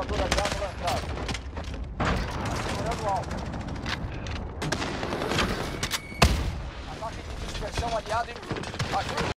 Montadora de arma lançada. Segurando o alvo. Ataque de dispersão aliado em... Ajuda.